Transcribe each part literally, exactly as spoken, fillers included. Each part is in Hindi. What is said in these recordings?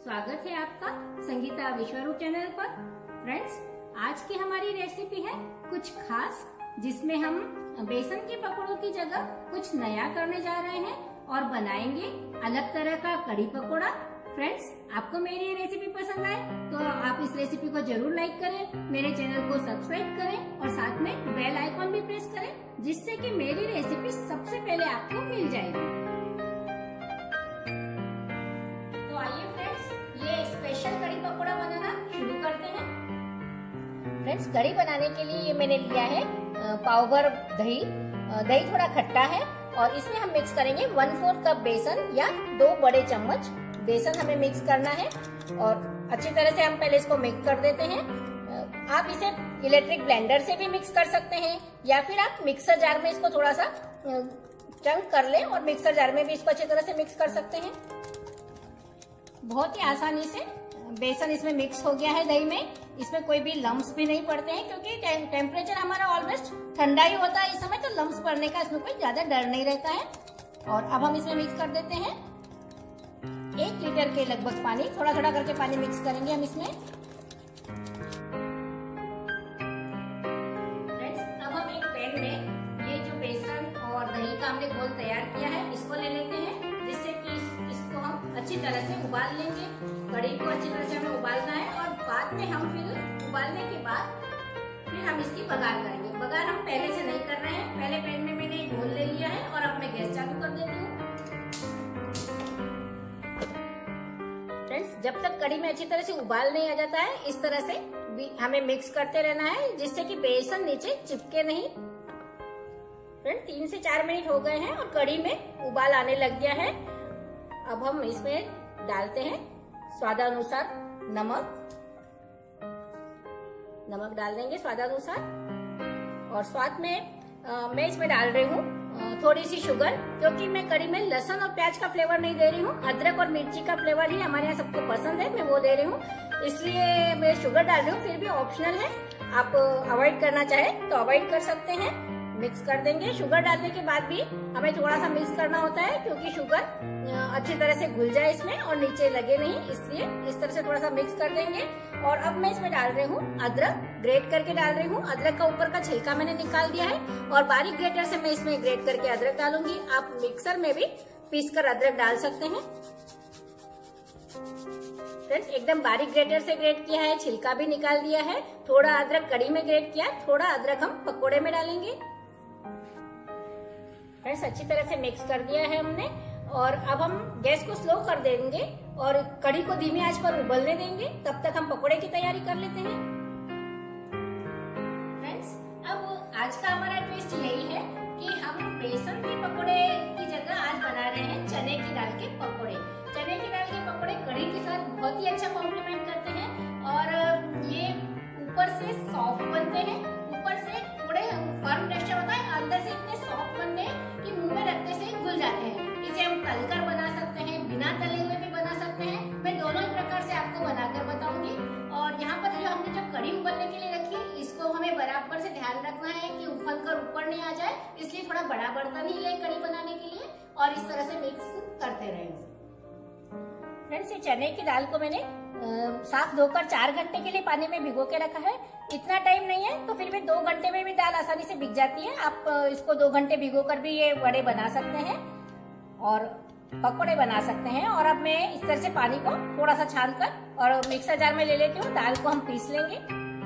स्वागत है आपका संगीता विश्वरूप चैनल पर। फ्रेंड्स, आज की हमारी रेसिपी है कुछ खास, जिसमें हम बेसन के पकौड़ों की जगह कुछ नया करने जा रहे हैं और बनाएंगे अलग तरह का कड़ी पकौड़ा। फ्रेंड्स, आपको मेरी ये रेसिपी पसंद आए तो आप इस रेसिपी को जरूर लाइक करें, मेरे चैनल को सब्सक्राइब करें और साथ में बेल आइकॉन भी प्रेस करें, जिससे कि मेरी रेसिपी सबसे पहले आपको मिल जाएगी। तो आइए फ्रेंड्स, ये स्पेशल कड़ी पकौड़ा बनाना शुरू करते हैं। फ्रेंड्स, कड़ी बनाने के लिए ये मैंने लिया है पाव भर दही। दही थोड़ा खट्टा है और इसमें हम मिक्स करेंगे वन फोर्थ कप बेसन या दो बड़े चम्मच बेसन हमें मिक्स करना है और अच्छी तरह से हम पहले इसको मिक्स कर देते हैं। आप इसे इलेक्ट्रिक ब्लेंडर से भी मिक्स कर सकते हैं या फिर आप मिक्सर जार में इसको थोड़ा सा चंक कर लें और मिक्सर जार में भी इसको अच्छी तरह से मिक्स कर सकते हैं। बहुत ही आसानी से बेसन इसमें मिक्स हो गया है दही में। इसमें कोई भी लम्प्स भी नहीं पड़ते हैं क्योंकि टेम्परेचर हमारा ऑलमोस्ट ठंडा ही होता है इस समय, तो लम्प्स पड़ने का इसमें कोई ज्यादा डर नहीं रहता है। और अब हम इसमें मिक्स कर देते हैं एक लीटर के लगभग पानी। थोड़ा थोड़ा करके पानी मिक्स करेंगे हम इसमें। फ्रेंड्स, अब हम एक पैन में ये जो बेसन और दही का हमने घोल तैयार किया है इसको ले लेते हैं, जिससे कि इस, इसको हम अच्छी तरह से उबाल लेंगे। कड़ी को अच्छी तरह से हमें उबालना है और बाद में हम फिर उबालने के बाद फिर हम इसकी बघार करेंगे। बघार हम पहले से नहीं कर रहे हैं। पहले पैन में मैंने घोल ले लिया है और अब मैं गैस चालू कर देती हूँ। फ्रेंड्स, जब तक कड़ी में अच्छी तरह से उबाल नहीं आ जाता है, इस तरह से हमें मिक्स करते रहना है, जिससे कि बेसन नीचे चिपके नहीं। फ्रेंड्स, तीन से चार मिनट हो गए हैं और कड़ी में उबाल आने लग गया है। अब हम इसमें डालते हैं स्वादानुसार नमक। नमक डाल देंगे स्वादानुसार और स्वाद में आ, मैं इसमें डाल रही हूँ थोड़ी सी शुगर, क्योंकि मैं कड़ी में लहसुन और प्याज का फ्लेवर नहीं दे रही हूँ। अदरक और मिर्ची का फ्लेवर ही हमारे यहाँ सबको पसंद है, मैं वो दे रही हूँ, इसलिए मैं शुगर डाल रही हूँ। फिर भी ऑप्शनल है, आप अवॉइड करना चाहे तो अवॉइड कर सकते हैं। मिक्स कर देंगे। शुगर डालने के बाद भी हमें थोड़ा सा मिक्स करना होता है, क्योंकि शुगर अच्छी तरह से घुल जाए इसमें और नीचे लगे नहीं, इसलिए इस तरह से थोड़ा सा मिक्स कर देंगे। और अब मैं इसमें डाल रही हूँ अदरक, ग्रेट करके डाल रही हूँ। अदरक का ऊपर का छिलका मैंने निकाल दिया है और बारीक ग्रेटर से मैं इसमें ग्रेट करके अदरक डालूंगी। आप मिक्सर में भी पीस कर अदरक डाल सकते हैं। फ्रेंड्स, एकदम बारीक ग्रेटर से ग्रेट किया है, छिलका भी निकाल दिया है। थोड़ा अदरक कड़ी में ग्रेट किया, थोड़ा अदरक हम पकोड़े में डालेंगे। फ्रेंड्स, अच्छी तरह से मिक्स कर दिया है हमने और अब हम गैस को स्लो कर देंगे और कड़ी को धीमी आंच पर उबलने देंगे। तब तक हम पकोड़े की तैयारी कर लेते हैं। फ्रेंड्स, अब आज का हमारा ट्विस्ट यही है कि हम बेसन के पकोड़े की जगह आज बना रहे हैं चने की दाल के पकोड़े। चने की दाल के पकोड़े कड़ी के साथ बहुत ही अच्छा कॉम्प्लीमेंट करते हैं और ये ऊपर से सॉफ्ट बनते हैं, ऊपर से थोड़े फर्म टेक्सचर होता है, अंदर से इतने सॉफ्ट बनते हैं कि मुंह में रखने से घुल जाते हैं। इसे हम तलकर बना सकते हैं, बिना तले हुए भी बना सकते हैं। मैं दोनों ही प्रकार से आपको बनाकर बताऊंगी। और यहाँ पर जो हमने जो कड़ी उबलने के लिए रखी, इसको हमें बराबर से ध्यान रखना है कि उफल कर ऊपर नहीं आ जाए, इसलिए थोड़ा बड़ा बर्तन ही ले कड़ी बनाने के लिए और इस तरह से मिक्स करते रहेंगे। फ्रेंड्स, ये चने की दाल को मैंने साफ धोकर चार घंटे के लिए पानी में भिगो के रखा है। इतना टाइम नहीं है तो फिर भी दो घंटे में भी दाल आसानी से भिग जाती है। आप इसको दो घंटे भिगो कर भी ये वड़े बना सकते हैं और पकोड़े बना सकते हैं। और अब मैं इस तरह से पानी को थोड़ा सा छान कर और मिक्सर जार में ले लेती हूँ। दाल को हम पीस लेंगे।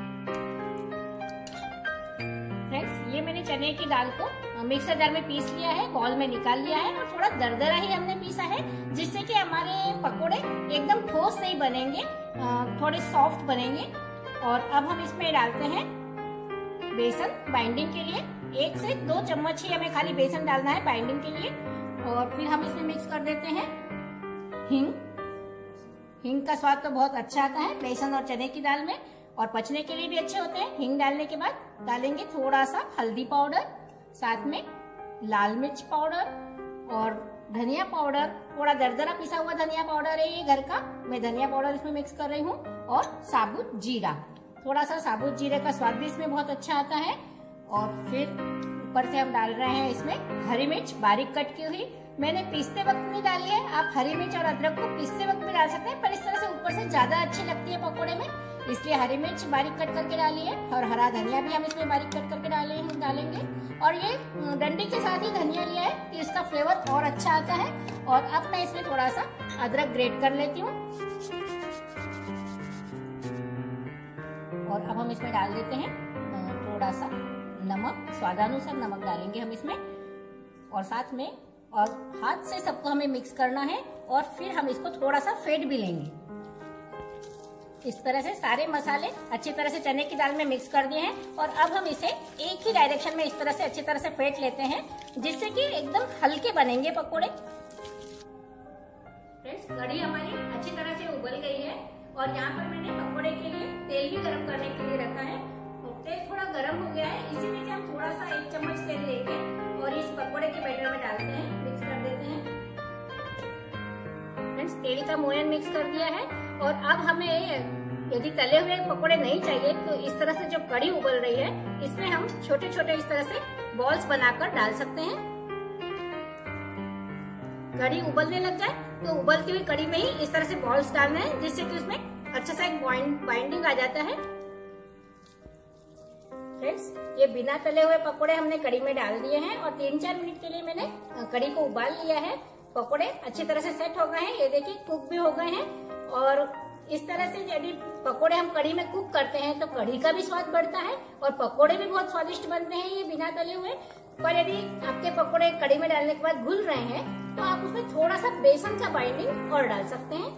फ्रेंड्स, ये मैंने चने की दाल को मिक्सर जार में पीस लिया है, बॉल में निकाल लिया है और थोड़ा दरदरा ही हमने पीसा है, जिससे कि हमारे पकोड़े एकदम ठोस नहीं बनेंगे, थोड़े सॉफ्ट बनेंगे। और अब हम इसमें डालते हैं बेसन बाइंडिंग के लिए। एक से दो चम्मच ही हमें खाली बेसन डालना है बाइंडिंग के लिए। और फिर हम इसमें मिक्स कर देते हैं हींग। हींग का स्वाद तो बहुत अच्छा आता है बेसन और चने की दाल में और पचने के लिए भी अच्छे होते हैं। हींग डालने के बाद डालेंगे थोड़ा सा हल्दी पाउडर, साथ में लाल मिर्च पाउडर और धनिया पाउडर। थोड़ा दरदरा पिसा हुआ धनिया पाउडर है ये घर का, मैं धनिया पाउडर इसमें मिक्स कर रही हूँ। और साबुत जीरा, थोड़ा सा साबुत जीरे का स्वाद भी इसमें बहुत अच्छा आता है। और फिर ऊपर से हम डाल रहे हैं इसमें हरी मिर्च बारीक कट की हुई मैंने पीसते वक्त नहीं डाली है, आप हरी मिर्च और अदरक को पीसते वक्त भी डाल सकते हैं, पर इस तरह से ऊपर से ज्यादा अच्छी लगती है पकोड़े में, इसलिए हरी मिर्च बारीक कट करके डाली है। और हरा धनिया भी हम इसमें बारीक कट करके डाले हैं डालेंगे। और ये डंडी के साथ ही धनिया लिया है कि इसका फ्लेवर और अच्छा आता है। और अब मैं इसमें थोड़ा सा अदरक ग्रेट कर लेती हूँ। और अब हम इसमें डाल देते हैं थोड़ा सा नमक, स्वादानुसार नमक डालेंगे हम इसमें। और साथ में और हाथ से सबको हमें मिक्स करना है और फिर हम इसको थोड़ा सा फेंट भी लेंगे। इस तरह से सारे मसाले अच्छी तरह से चने की दाल में मिक्स कर दिए हैं। और अब हम इसे एक ही डायरेक्शन में इस तरह से अच्छी तरह से फेंट लेते हैं, जिससे कि एकदम हल्के बनेंगे पकोड़े। फ्रेंड्स, कढ़ी हमारी अच्छी तरह से उबल गई है और यहाँ पर मैंने पकोड़े के लिए तेल भी गर्म करने के लिए रखा है। तेल थोड़ा गर्म हो गया है, इसी में से हम थोड़ा सा एक चम्मच तेल लेके और इस पकोड़े के बैटर में डालते हैं, मिक्स कर देते हैं। फ्रेंड्स, तेल का मोयन मिक्स कर दिया है। और अब हमें यदि तले हुए पकोड़े नहीं चाहिए तो इस तरह से जो कढ़ी उबल रही है इसमें हम छोटे छोटे इस तरह से बॉल्स बनाकर डाल सकते हैं। कढ़ी उबलने लग जाए तो उबलती हुई कढ़ी में ही इस तरह से बॉल्स डालना है, जिससे कि उसमें अच्छा सा एक बाइंडिंग आ जाता है। फ्रेंड्स, ये बिना तले हुए पकोड़े हमने कढ़ी में डाल दिए हैं और तीन चार मिनट के लिए मैंने कढ़ी को उबाल लिया है। पकोड़े अच्छी तरह से सेट हो गए हैं, ये देखिए कुक भी हो गए हैं। और इस तरह से यदि पकोड़े हम कढ़ी में कुक करते हैं तो कढ़ी का भी स्वाद बढ़ता है और पकोड़े भी बहुत स्वादिष्ट बनते हैं ये बिना तले हुए। पर यदि आपके पकोड़े कढ़ी में डालने के बाद घुल रहे हैं तो आप उसमें थोड़ा सा बेसन का बाइंडिंग और डाल सकते हैं।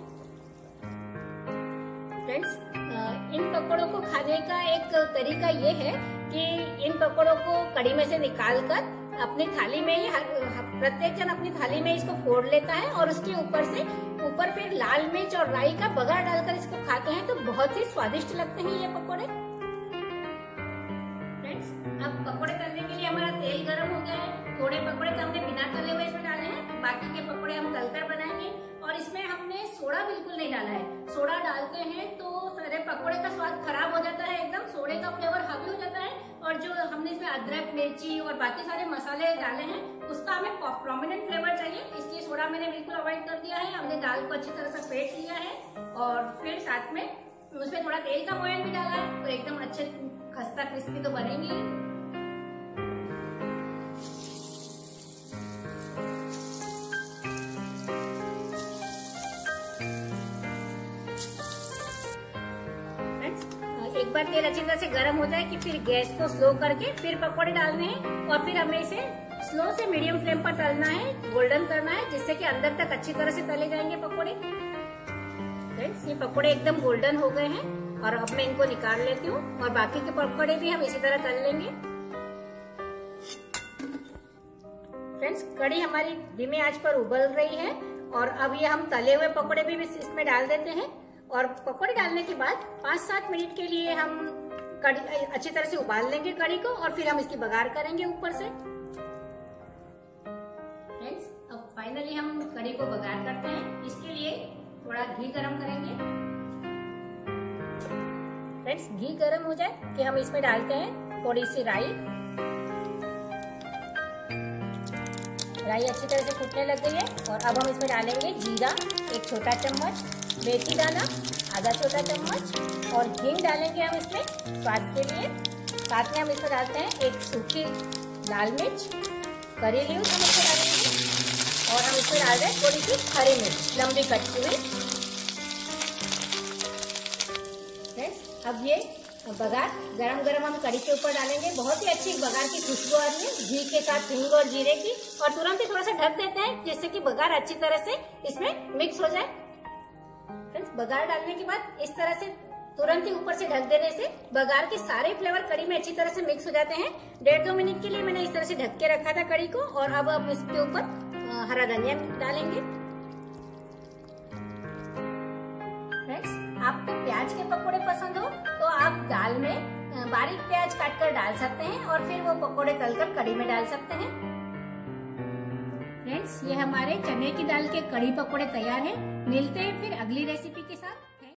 फ्रेंड्स, इन पकोड़ों को खाने का एक तरीका ये है कि इन पकोड़ों को कढ़ी में से निकालकर अपनी थाली में ही प्रत्येक जन अपनी थाली में इसको फोड़ लेता है और उसके ऊपर से ऊपर फिर लाल मिर्च और राई का बघार डालकर इसको खाते हैं तो बहुत ही स्वादिष्ट लगते हैं ये पकोड़े। फ्रेंड्स, अब पकोड़े तलने के लिए हमारा तेल गर्म हो गया है। थोड़े पकोड़े तो हमने बिना तले हुए इसमें डाले हैं, बाकी के पकोड़े हम तलकर बनाएंगे। और इसमें हमने सोडा बिल्कुल नहीं डाला है, सोडा डालते हैं तो सारे पकोड़े का स्वाद खराब हो जाता है, एकदम सोडे का फ्लेवर हावी हो जाता है। और जो हमने इसमें अदरक, मिर्ची और बाकी सारे मसाले डाले हैं उसका हमें प्रोमिनेंट फ्लेवर चाहिए, इसलिए सोडा मैंने बिल्कुल अवॉइड कर दिया है। हमने दाल को अच्छी तरह से फेंट लिया है और फिर साथ में उसमें थोड़ा तेल का मोयन भी डाला है तो एकदम अच्छे खस्ता क्रिस्पी तो बनेंगे। एक बार तेल अच्छी तरह से गर्म हो जाए कि फिर गैस को स्लो करके फिर पकोड़े डालने हैं और फिर हमें इसे स्लो से मीडियम फ्लेम पर तलना है, गोल्डन करना है, जिससे कि अंदर तक अच्छी तरह से तले जाएंगे पकोड़े। फ्रेंड्स, ये पकोड़े एकदम गोल्डन हो गए हैं और अब मैं इनको निकाल लेती हूँ और बाकी के पकोड़े भी हम इसी तरह तल लेंगे। फ्रेंड्स, कढ़ी हमारी धीमे आंच पर उबल रही है और अब ये हम तले हुए पकोड़े भी इसमें डाल देते हैं। और पकोड़े डालने के बाद पाँच सात मिनट के लिए हम कढ़ी अच्छी तरह से उबाल लेंगे कढ़ी को और फिर हम इसकी बघार करेंगे ऊपर से। फ्रेंड्स, अब फाइनली हम कढ़ी को बघार करते हैं, इसके लिए थोड़ा घी गरम करेंगे। फ्रेंड्स, घी गरम हो जाए कि हम इसमें डालते हैं थोड़ी सी राई। राई अच्छी तरह से फूटने लग गई है और अब हम इसमें डालेंगे जीरा एक छोटा चम्मच, मेथी दाना आधा छोटा चम्मच और हींग डालेंगे हम इसमें स्वाद के लिए। साथ में हम इसमें डालते हैं एक सूखी लाल मिर्च, करी लीव्स हम इसमें डालेंगे और हम इसमें डाल दें थोड़ी सी हरी मिर्च लंबी कटी हुई। अब ये बघार गरम गरम हम कढ़ी के ऊपर डालेंगे। बहुत ही अच्छी बघार की खुशबू आ रही है घी के साथ हींग और जीरे की। और तुरंत ही थोड़ा सा ढक देते हैं जिससे कि बघार अच्छी तरह से इसमें मिक्स हो जाए। फ्रेंड्स, बघार डालने के बाद इस तरह से तुरंत ही ऊपर से ढक देने से बघार के सारे फ्लेवर कढ़ी में अच्छी तरह से मिक्स हो जाते हैं। डेढ़ दो मिनट के लिए मैंने इस तरह से ढक के रखा था कढ़ी को और अब अब इसके ऊपर हरा धनिया डालेंगे। फ्रेंड्स, आपको प्याज के पकोड़े पसंद हो तो आप दाल में बारीक प्याज काटकर डाल सकते हैं और फिर वो पकोड़े तलकर कढ़ी में डाल सकते हैं। फ्रेंड्स, ये हमारे चने की दाल के कढ़ी पकोड़े तैयार हैं। मिलते हैं फिर अगली रेसिपी के साथ।